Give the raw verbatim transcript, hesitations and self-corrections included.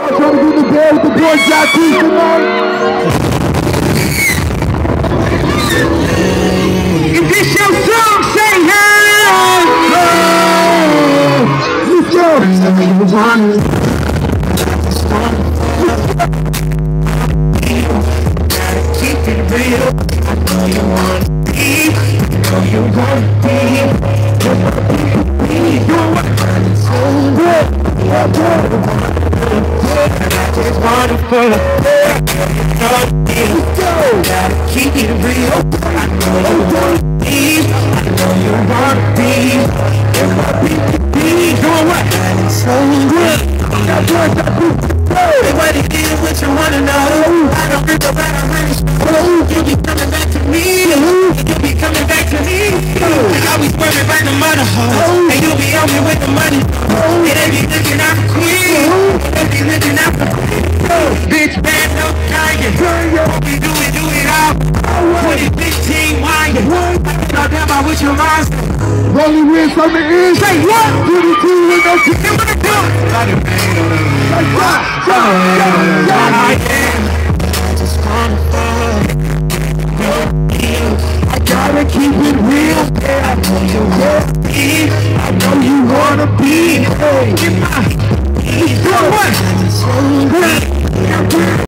Trying to get the bed with the boy Jack Keys tonight. If this your song, say hey! Let's go! You want it. Keep it real. I know you want to be. I know you want to be. Just what people be. You want to so good. I just want to pull up. Let's go. Gotta keep it real. I know you want to be. I know you want to be. Just what people be. You want to so good. That's what I do. Hey, what it is, what you wanna know. I don't think about it, really. You be coming back to me. You be coming back to me. I always worry about the mother hoe. And you be on me with the money. And they be looking out for queen. They be looking out for queen. Bitch, bad, no dying. What we do it, do it all. twenty fifteen, wine. Talk about what your mind say. Rolling with something is. Say what? twenty-two with no kick. What it do? Like what? I am. I just wanna fuck. I gotta keep it real. Yeah, I know you wanna be. I know you wanna be. Hey, get my